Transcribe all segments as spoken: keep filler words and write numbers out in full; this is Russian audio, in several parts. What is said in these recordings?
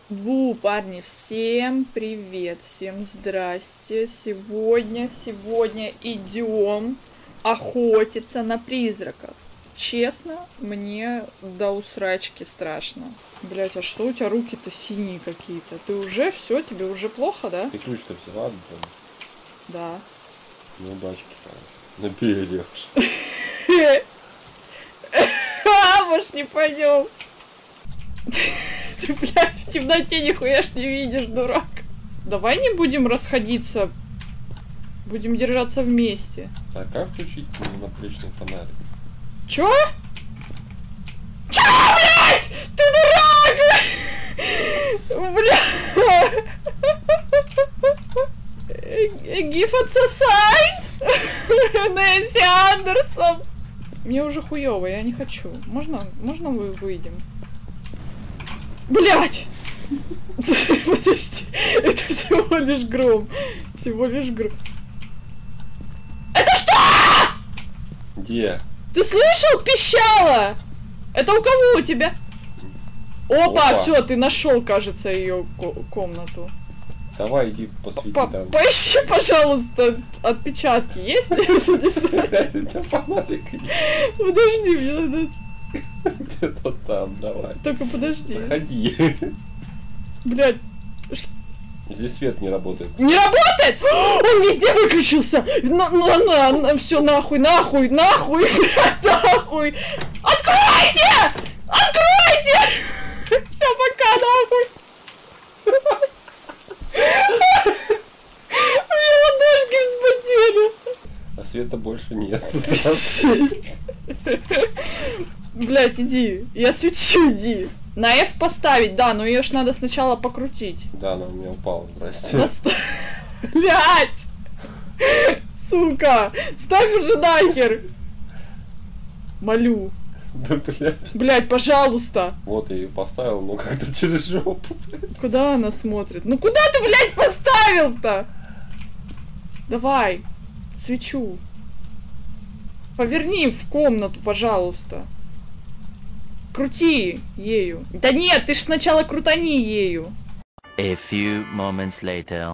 Бу, парни, всем привет, всем здрасте. Сегодня, сегодня идем охотиться на призраков. Честно, мне до усрачки страшно. Блять, а что у тебя руки-то синие какие-то? Ты уже все, тебе уже плохо, да? Ты ключ-то взяла, да? Да. Ну, удачки, на перележь. А, может, не пойдем. Ты, блядь, в темноте нихуя ж не видишь, дурак. Давай не будем расходиться. Будем держаться вместе. А как включить наплечный фонарик? Чё? Чё, блядь? Ты дурак! Бля. Give us a sign? Нэнси Андерсон. Мне уже хуёво, я не хочу. Можно, можно мы выйдем? Блять! Подожди, это всего лишь гром. Всего лишь гром. Это что? Где? Ты слышал? Пищала! Это у кого у тебя? Опа, Опа. все, ты нашел, кажется, ее комнату. Давай, иди посвети По там. Поищи, пожалуйста, отпечатки есть? Опять у тебя фонарик. Подожди, мне надо... Где-то там, давай. Только подожди. Заходи. Блядь. Здесь свет не работает. Не работает? Он везде выключился! На, на, на, на, все, нахуй, нахуй, нахуй, блядь, нахуй! Откройте! Откройте! Все, пока, нахуй! У меня ладошки вспотели. А света больше нет. Блядь, иди. Я свечу, иди. На F поставить, да, но ее ж надо сначала покрутить. Да, она у меня упала, здрасте. Наста... Блядь! Сука! Ставь уже нахер! Молю. Да, блядь. Блядь, пожалуйста! Вот я ее поставил, но как-то через жопу, блядь. Куда она смотрит? Ну куда ты, блядь, поставил-то? Давай. Свечу. Поверни в комнату, пожалуйста. Крути ею. Да нет, ты ж сначала крутани ею. A few moments later.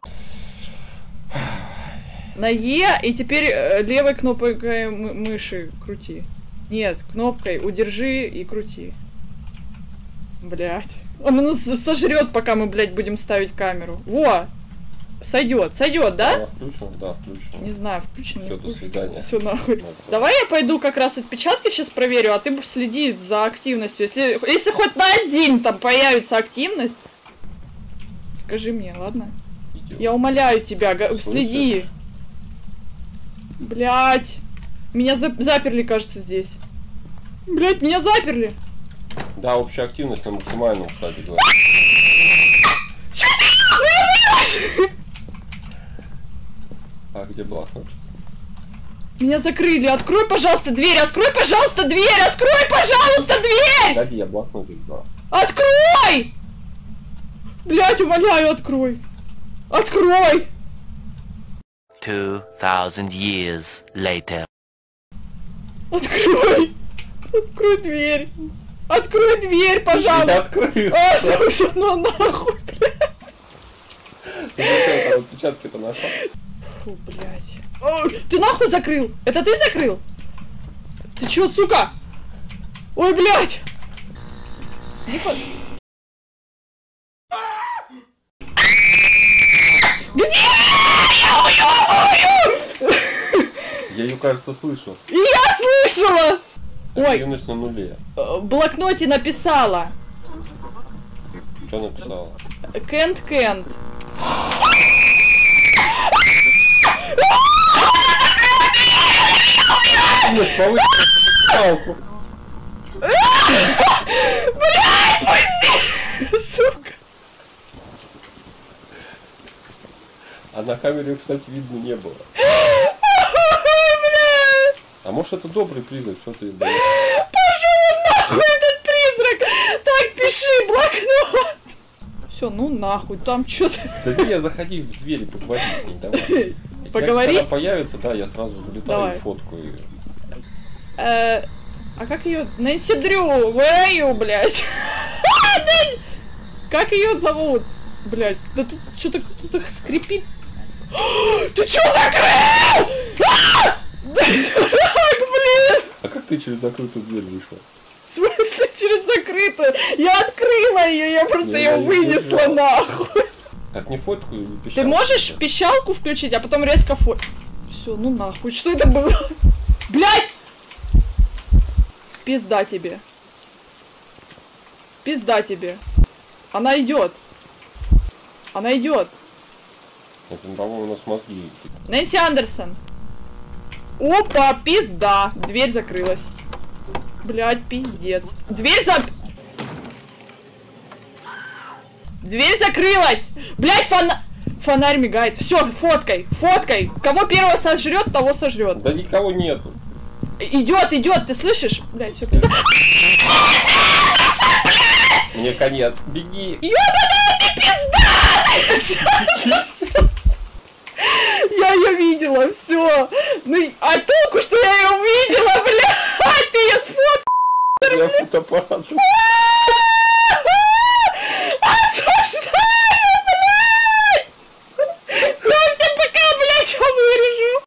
На Е, и теперь э, левой кнопкой мыши крути. Нет, кнопкой удержи и крути. Блять. Он нас сожрет, пока мы, блядь, будем ставить камеру. Во! Сойдет, сойдет, да? Она включена? Да, включена. Не знаю, включено. Все, до свидания. Все нахуй. Надо. Давай я пойду как раз отпечатки сейчас проверю, а ты следи за активностью. Если, если хоть на один там появится активность, скажи мне, ладно? Идем. Я умоляю тебя, следи. Блять. Меня за заперли, кажется, здесь. Блять, меня заперли. Да, общая активность на максимальном, кстати говоря. Чё ты делаешь? А где блокнот? Меня закрыли. Открой, пожалуйста, дверь. Открой, пожалуйста, дверь. Открой, пожалуйста, дверь. Погоди, я блокнот взял. Открой! Блять, умоляю, открой. Открой. Two thousand years later. Открой. Открой дверь. Открой дверь, Я пожалуйста. открыл. А, все, ну нахуй, блядь. Ты что, там отпечатки-то нашла? Фу, блядь. О, ты нахуй закрыл? Это ты закрыл? Ты чё, сука? Ой, блядь. Тихо. Где? Я уёбываю! Я ее, кажется, слышал. Я слышала! Ой, Активность на нуле. в блокноте написала. Что написала? Кент, Кент. Активность повысила палку. Блядь, пусти! Сука. А на камере, кстати, видно не было. Блядь. А может это добрый призрак, что ты, блядь? Пошел нахуй этот призрак! Так, пиши, блокнот! Все, ну нахуй, там что-то... Да не, заходи в дверь и поговори с ней, давай. Поговори? Когда появится, да, я сразу залетаю Давай. и фоткаю ее. Э, а как ее? Нэнси Дрю, where are you, блядь? Как ее зовут? Блять, да тут что-то кто-то скрипит. Ты чё закрыл? Блин! А как ты через закрытую дверь вышла? В смысле через закрытую? Я открыла ее, я просто ее вынесла нахуй. Так не фотку или пищалку? Ты можешь пищалку включить, а потом резко фот... Все, ну нахуй, что это было? Блять! Пизда тебе. Пизда тебе. Она идет. Она идет. Это, по-моему, у нас мозги. Нэнси Андерсон. Опа, пизда. Дверь закрылась. Блять, пиздец. Дверь за... Дверь закрылась! Блять, фона... фонарь мигает. Все, фоткай, фоткай. Кого первого сожрет, того сожрет. Да никого нету. Идет, идет, ты слышишь? Блять, все, пизда. Мне конец. Беги. Ёбаная ты пизда! Я ее видела, все. Ну, а толку, что я ее видела, блядь, ты ее сфоткала. Я фотоаппарат.